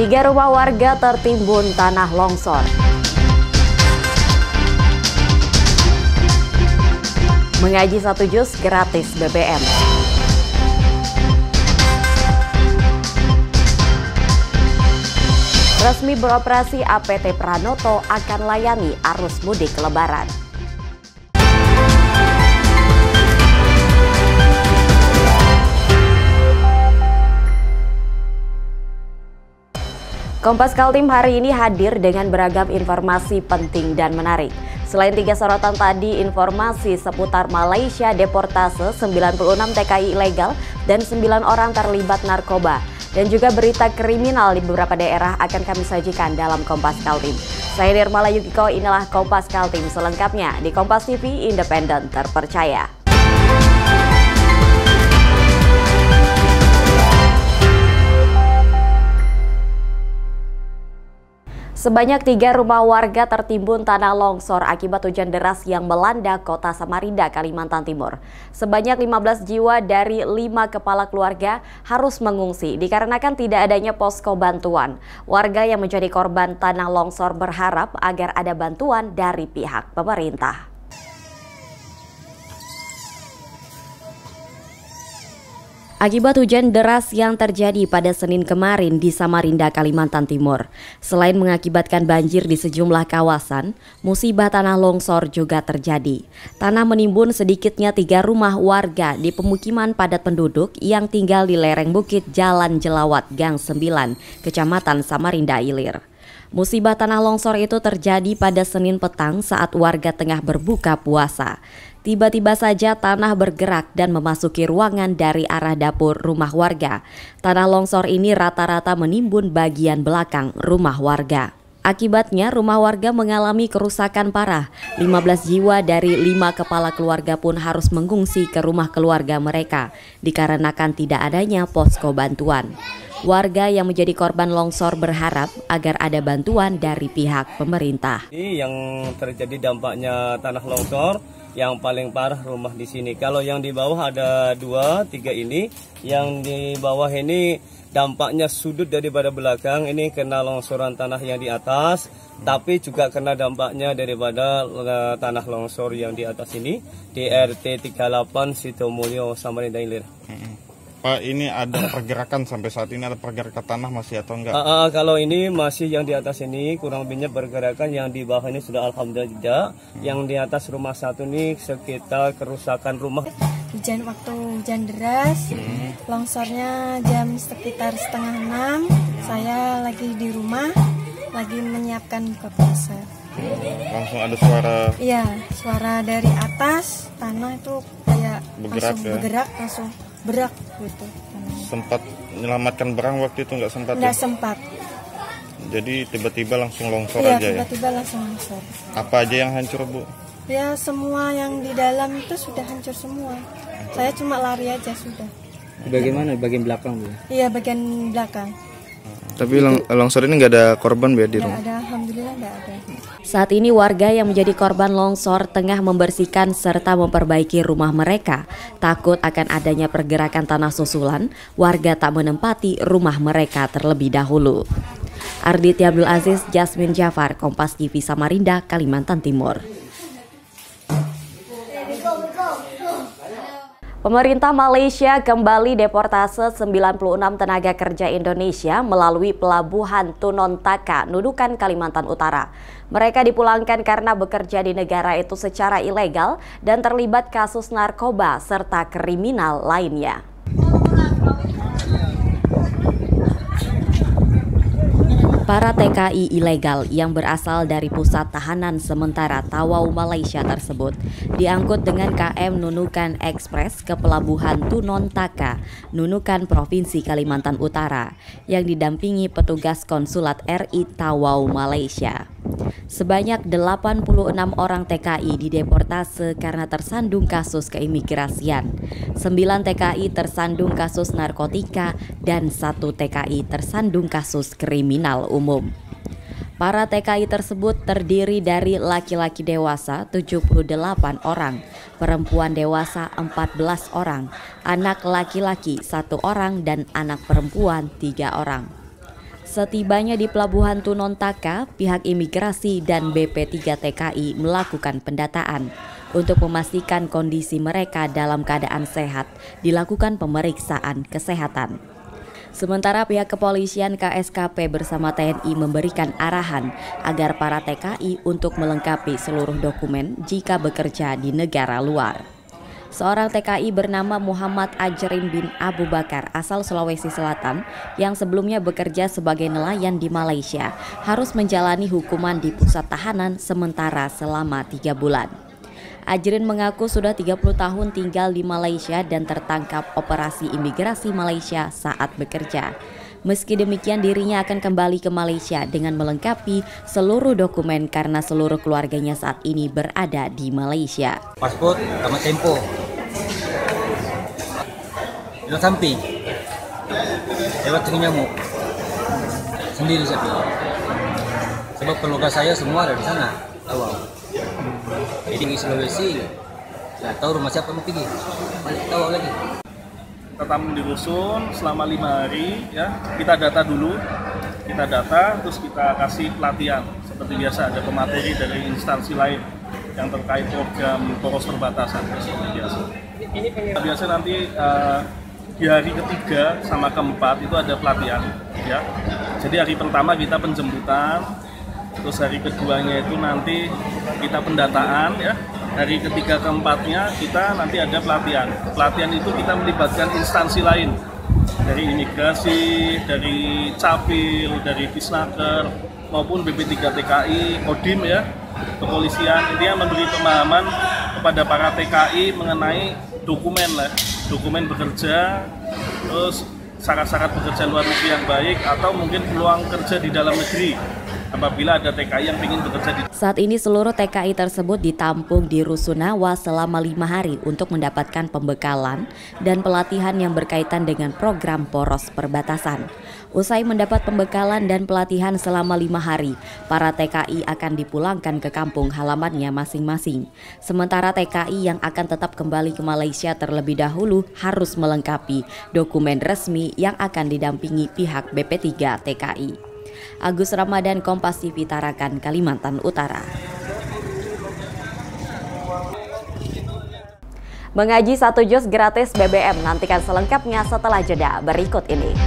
3 rumah warga tertimbun tanah longsor. Mengaji 1 juz gratis BBM. Resmi beroperasi APT Pranoto akan layani arus mudik Lebaran. Kompas Kaltim hari ini hadir dengan beragam informasi penting dan menarik. Selain 3 sorotan tadi, informasi seputar Malaysia deportase 96 TKI ilegal dan 9 orang terlibat narkoba. Dan juga berita kriminal di beberapa daerah akan kami sajikan dalam Kompas Kaltim. Saya Nirmala Yukiko, inilah Kompas Kaltim selengkapnya di Kompas TV Independen Terpercaya. Sebanyak 3 rumah warga tertimbun tanah longsor akibat hujan deras yang melanda kota Samarinda, Kalimantan Timur. Sebanyak 15 jiwa dari 5 kepala keluarga harus mengungsi dikarenakan tidak adanya posko bantuan. Warga yang menjadi korban tanah longsor berharap agar ada bantuan dari pihak pemerintah. Akibat hujan deras yang terjadi pada Senin kemarin di Samarinda, Kalimantan Timur, selain mengakibatkan banjir di sejumlah kawasan, musibah tanah longsor juga terjadi. Tanah menimbun sedikitnya 3 rumah warga di pemukiman padat penduduk yang tinggal di lereng bukit Jalan Jelawat, Gang 9, Kecamatan Samarinda Ilir. Musibah tanah longsor itu terjadi pada Senin petang saat warga tengah berbuka puasa. Tiba-tiba saja tanah bergerak dan memasuki ruangan dari arah dapur rumah warga. Tanah longsor ini rata-rata menimbun bagian belakang rumah warga. Akibatnya rumah warga mengalami kerusakan parah. 15 jiwa dari 5 kepala keluarga pun harus mengungsi ke rumah keluarga mereka dikarenakan tidak adanya posko bantuan. Warga yang menjadi korban longsor berharap agar ada bantuan dari pihak pemerintah. Ini yang terjadi dampaknya tanah longsor, yang paling parah rumah di sini. Kalau yang di bawah ada 2, 3 ini, yang di bawah ini dampaknya sudut daripada belakang, ini kena longsoran tanah yang di atas, tapi juga kena dampaknya daripada tanah longsor yang di atas ini, di RT 38 Sitomulyo, Samarinda Ilir. Pak, ini ada pergerakan sampai saat ini, ada pergerakan tanah masih atau enggak? Kalau ini masih yang di atas ini kurang lebihnya pergerakan, yang di bawah ini sudah alhamdulillah tidak. Yang di atas rumah satu ini sekitar kerusakan rumah. Waktu hujan deras, longsornya jam sekitar 5:30. Saya lagi di rumah, lagi menyiapkan buka puasa. Langsung ada suara? Iya, suara dari atas tanah itu kayak bergerak, langsung berak gitu. Sempat menyelamatkan barang waktu itu nggak sempat? Nggak sempat. Jadi tiba-tiba langsung longsor aja ya? Iya, tiba-tiba langsung longsor. Apa aja yang hancur, Bu? Ya, semua yang di dalam itu sudah hancur semua. Saya cuma lari aja sudah. Bagaimana bagian belakang, Bu? Iya, bagian belakang. Tapi longsor ini nggak ada korban ya di rumah? Nggak ada, alhamdulillah nggak ada. Saat ini warga yang menjadi korban longsor tengah membersihkan serta memperbaiki rumah mereka. Takut akan adanya pergerakan tanah susulan, warga tak menempati rumah mereka terlebih dahulu. Arditi Abdul Aziz, Jasmine Jafar, Kompas TV Samarinda, Kalimantan Timur. Pemerintah Malaysia kembali deportase 96 tenaga kerja Indonesia melalui pelabuhan Tunontaka, Nunukan, Kalimantan Utara. Mereka dipulangkan karena bekerja di negara itu secara ilegal dan terlibat kasus narkoba serta kriminal lainnya. Para TKI ilegal yang berasal dari pusat tahanan sementara Tawau, Malaysia tersebut diangkut dengan KM Nunukan Express ke pelabuhan Tunontaka, Nunukan, Provinsi Kalimantan Utara, yang didampingi petugas konsulat RI Tawau, Malaysia. Sebanyak 86 orang TKI dideportase karena tersandung kasus keimigrasian. 9 TKI tersandung kasus narkotika dan 1 TKI tersandung kasus kriminal umum. Para TKI tersebut terdiri dari laki-laki dewasa 78 orang, perempuan dewasa 14 orang, anak laki-laki 1 orang dan anak perempuan 3 orang. Setibanya di Pelabuhan Tunontaka, pihak imigrasi dan BP3 TKI melakukan pendataan. Untuk memastikan kondisi mereka dalam keadaan sehat, dilakukan pemeriksaan kesehatan. Sementara pihak kepolisian KSKP bersama TNI memberikan arahan agar para TKI untuk melengkapi seluruh dokumen jika bekerja di negara luar. Seorang TKI bernama Muhammad Ajrin bin Abu Bakar asal Sulawesi Selatan yang sebelumnya bekerja sebagai nelayan di Malaysia harus menjalani hukuman di pusat tahanan sementara selama 3 bulan. Ajrin mengaku sudah 30 tahun tinggal di Malaysia dan tertangkap operasi imigrasi Malaysia saat bekerja. Meski demikian dirinya akan kembali ke Malaysia dengan melengkapi seluruh dokumen karena seluruh keluarganya saat ini berada di Malaysia. Paspor sama tempo. Di samping. Lewat nyamuk. Sendiri saya pilih. Sebab keluarga saya semua ada di sana awal. Jadi di Sulawesi nggak tahu rumah siapa mau pergi. Balik tahu lagi. Tamu di rusun selama 5 hari ya, kita data dulu, terus kita kasih pelatihan seperti biasa, ada pemateri dari instansi lain yang terkait program poros perbatasan seperti biasa. Biasa nanti di hari ketiga sama keempat itu ada pelatihan ya. Jadi hari pertama kita penjemputan, terus hari keduanya itu nanti kita pendataan ya. Hari ketiga keempatnya kita nanti ada pelatihan. Pelatihan itu kita melibatkan instansi lain dari imigrasi, dari Capil, dari Disnaker maupun BP3 TKI, Kodim ya, kepolisian. Intinya memberi pemahaman kepada para TKI mengenai dokumen bekerja, terus syarat-syarat bekerja luar negeri yang baik atau mungkin peluang kerja di dalam negeri. Apabila ada TKI yang ingin bekerja di... Saat ini seluruh TKI tersebut ditampung di Rusunawa selama 5 hari untuk mendapatkan pembekalan dan pelatihan yang berkaitan dengan program poros perbatasan. Usai mendapat pembekalan dan pelatihan selama 5 hari, para TKI akan dipulangkan ke kampung halamannya masing-masing. Sementara TKI yang akan tetap kembali ke Malaysia terlebih dahulu harus melengkapi dokumen resmi yang akan didampingi pihak BP3 TKI. Agus Ramadan, Kompas TV, Tarakan, Kalimantan Utara. Mengaji 1 juz gratis BBM, nantikan selengkapnya setelah jeda berikut ini.